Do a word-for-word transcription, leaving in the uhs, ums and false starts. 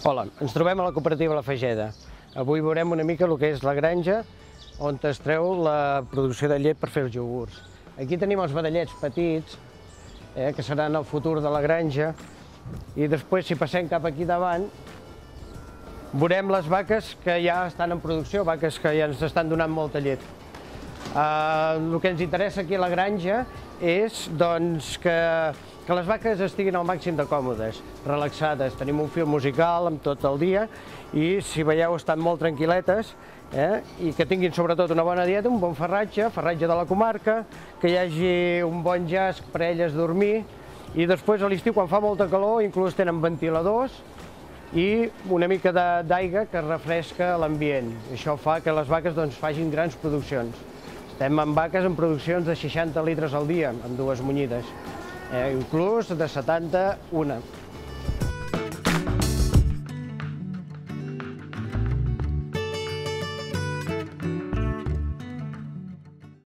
Hola, ens trobem a la cooperativa La Fageda. Avui veurem una mica el que és la granja on es treu la producció de llet per fer els iogurts. Aquí tenim els vedellets petits, eh, que seran el futur de la granja, i després, si passem cap aquí davant, veurem les vaques que ja estan en producció, vaques que ja ens estan donant molta llet. Uh, el que ens interessa aquí a la granja és doncs, que, que les vaques estiguin al màxim de còmodes, relaxades. Tenim un fil musical amb tot el dia i, si veieu, estan molt tranquil·letes, eh? I que tinguin sobretot una bona dieta, un bon farratge, farratge de la comarca, que hi hagi un bon jaç per a elles dormir, i després a l'estiu, quan fa molta calor, inclús tenen ventiladors i una mica d'aigua que refresca l'ambient. Això fa que les vaques doncs, facin grans produccions. Estem amb vaques en produccions de seixanta litres al dia, amb dues munyides, eh, inclús de setanta, una.